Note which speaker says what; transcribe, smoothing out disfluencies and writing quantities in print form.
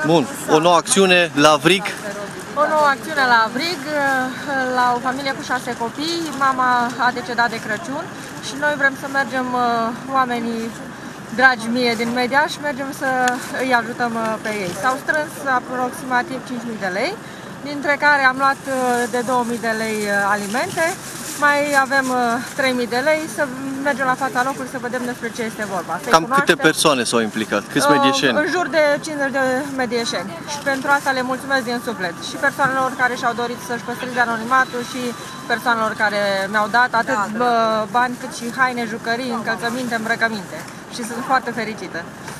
Speaker 1: Bun, o nouă acțiune la Vrig.
Speaker 2: O nouă acțiune la Vrig, la o familie cu 6 copii. Mama a decedat de Crăciun și noi vrem să mergem, oamenii dragi mie din Mediaș, mergem să îi ajutăm pe ei. S-au strâns aproximativ 5.000 de lei, dintre care am luat de 2.000 de lei alimente, mai avem 3.000 de lei să mergem la fața locului să vedem despre ce este vorba.
Speaker 1: Cam câte persoane s-au implicat? Câți medieșeni?
Speaker 2: În jur de 50 de medieșeni și pentru asta le mulțumesc din suflet și persoanelor care și-au dorit să-și păstreze anonimatul și persoanelor care mi-au dat atât bani cât și haine, jucării, încălțăminte, îmbrăcăminte și sunt foarte fericită.